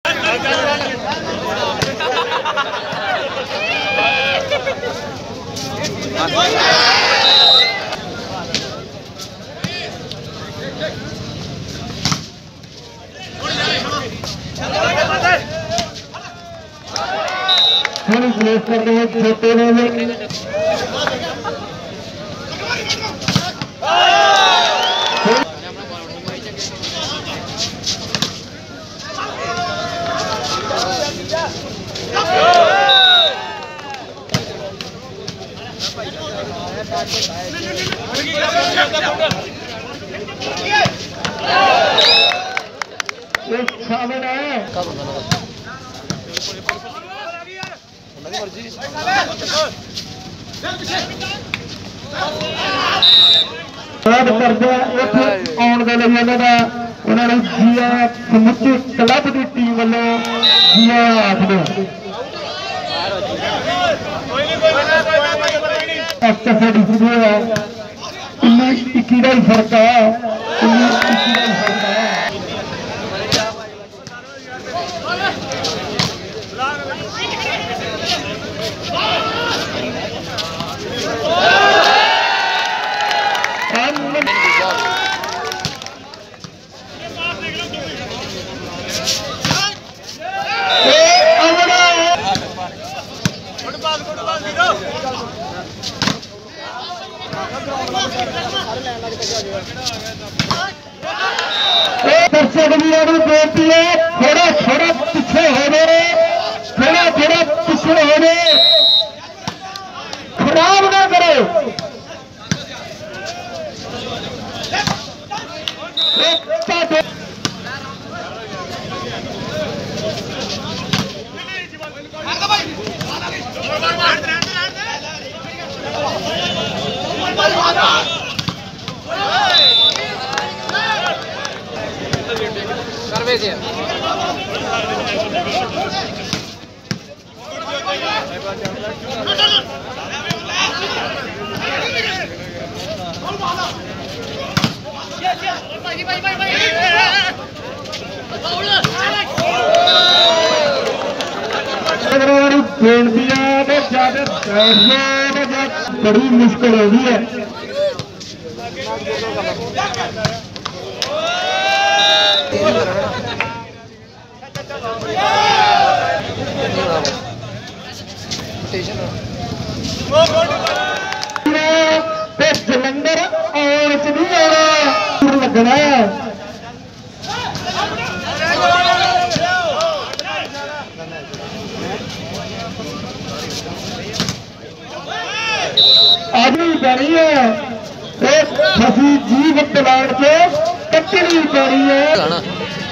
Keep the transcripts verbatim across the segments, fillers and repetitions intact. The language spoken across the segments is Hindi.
प्लेस कर रहे हैं छोटे में करते आने के लिए उन्होंने जिया समुचे क्लब की टीम वालों जिया आखते इक्की का ही फर्क है दर्शक भी बेनती है थोड़ा थोड़ा पीछे हो गए थोड़ा थोड़ा पीछे हो गए खराब ना करो बड़ी मुश्किल हो गई है जलंधर और च नहीं आना लगना आज भी पैनी है फसी जीव तलाड़ के कटनी पैनी है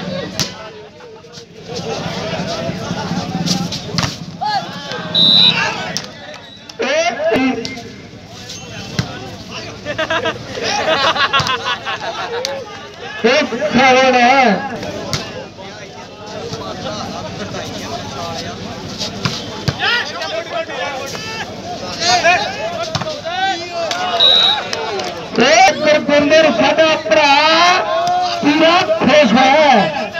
गुरबिंदर साडा भरा पूरा खुश है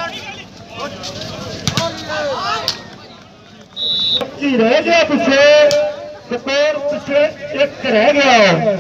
रह गया पिछे स्कोर पिछे एक रह गया